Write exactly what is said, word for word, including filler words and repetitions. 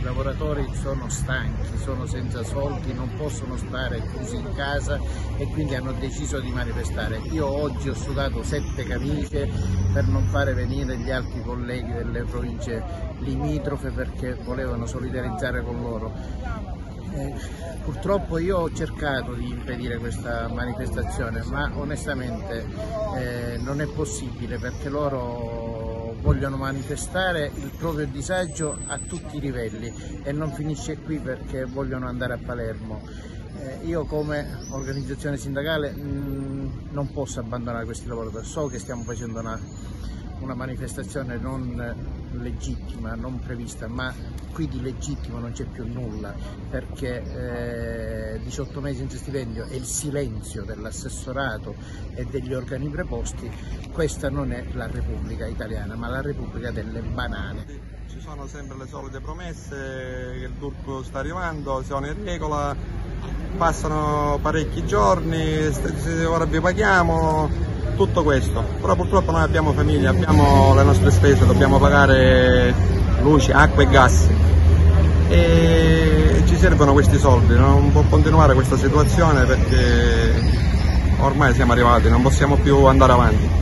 lavoratori sono stanchi, sono senza soldi, non possono stare chiusi in casa e quindi hanno deciso di manifestare. Io oggi ho sudato sette camicie per non fare venire gli altri colleghi delle province limitrofe perché volevano solidarizzare con loro. Eh, purtroppo io ho cercato di impedire questa manifestazione, ma onestamente eh, non è possibile perché loro vogliono manifestare il proprio disagio a tutti i livelli e non finisce qui perché vogliono andare a Palermo. Eh, io come organizzazione sindacale mh, non posso abbandonare questi lavoratori, so che stiamo facendo una, una manifestazione non legittima, non prevista, ma qui di legittimo non c'è più nulla perché eh, diciotto mesi senza stipendio e il silenzio dell'assessorato e degli organi preposti, questa non è la Repubblica italiana ma la Repubblica delle banane. Ci sono sempre le solite promesse che il D U R P sta arrivando, siamo in regola, passano parecchi giorni, ora vi paghiamo, tutto questo, però purtroppo noi abbiamo famiglie, abbiamo le nostre spese, dobbiamo pagare luce, acqua e gas e ci servono questi soldi, non può continuare questa situazione perché ormai siamo arrivati, non possiamo più andare avanti.